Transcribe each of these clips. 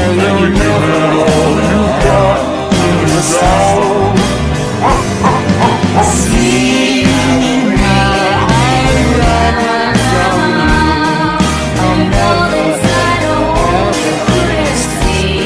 will never all you got to resolve. See how I run from you, I'll never ever see.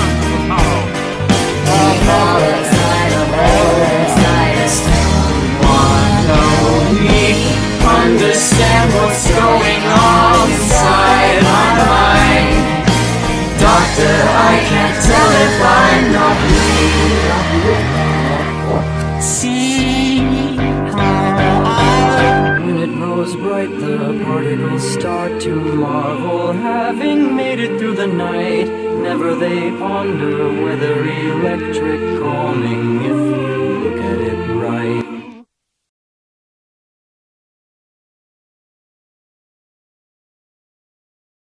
I'm all inside, I'm all inside. Someone know me, understand what's going on inside my mind. Doctor, I can't tell if I'm not real. See how when it grows bright, the particles start to marvel, having made it through the night. Never they ponder whether electric calming if you